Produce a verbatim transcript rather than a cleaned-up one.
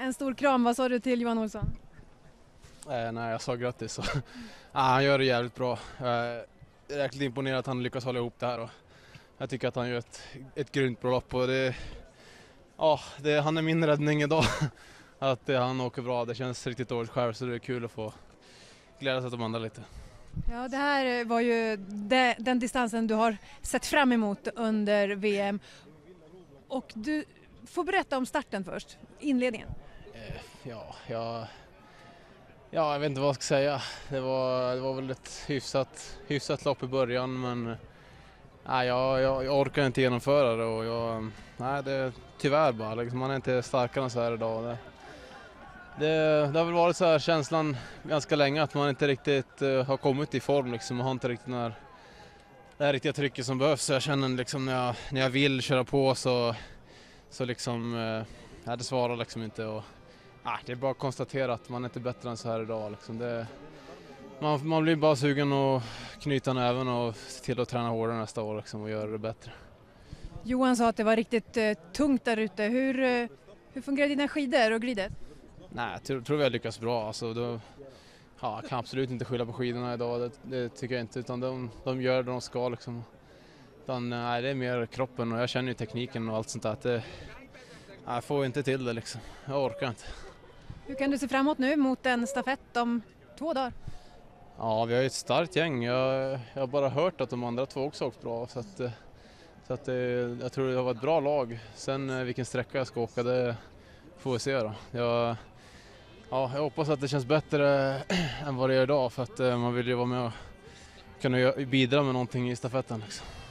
En stor kram, vad sa du till Johan Olsson? Eh, nej, jag sa grattis. Så. ah, han gör det jävligt bra. Jag är jäkligt imponerad att han lyckas hålla ihop det här. Och jag tycker att han gör ett, ett grymt bra lopp. Och det, ja, det, han är min räddning idag. att det, han åker bra, det känns riktigt dåligt själv, så det är kul att få glädjas åt de andra lite. Ja, det här var ju de, den distansen du har sett fram emot under V M. Och du får berätta om starten först, inledningen. Eh, ja, jag, ja, jag vet inte vad jag ska säga. Det var, det var väl ett hyfsat, hyfsat lopp i början, men nej, jag, jag, jag orkar inte genomföra det. Och jag, nej, det tyvärr bara, liksom, man är inte starkare än så här idag. Det, det, det har väl varit så här känslan ganska länge att man inte riktigt uh, har kommit i form. Liksom, och har inte riktigt när, det här riktiga trycket som behövs. Så jag känner liksom när jag, när jag vill köra på så, så liksom, uh, ja, det svarar liksom inte. Och, uh, det är bara att konstatera att man är inte bättre än så här idag. Liksom. Det, man, man blir bara sugen att knyta näven och se till att träna hårdare nästa år liksom, och göra det bättre. Johan sa att det var riktigt uh, tungt där ute. Hur, uh, hur fungerar dina skidor och glidet? Nej, jag tror, tror vi har lyckats bra. Alltså, då, ja, jag kan absolut inte skylla på skidorna idag, det, det tycker jag inte. Utan de, de gör det de ska. Liksom. Utan, nej, det är mer kroppen och jag känner ju tekniken och allt sånt där. Att det, nej, jag får inte till det liksom. Jag orkar inte. Hur kan du se framåt nu mot en stafett om två dagar? Ja, vi har ju ett starkt gäng. Jag, jag har bara hört att de andra två också åkt bra. Så, att, så att, jag tror det har varit ett bra lag. Sen vilken sträcka jag ska åka, det får vi se då. Jag, ja, jag hoppas att det känns bättre än vad det gör idag, för att man vill ju vara med och kunna bidra med någonting i stafetten liksom.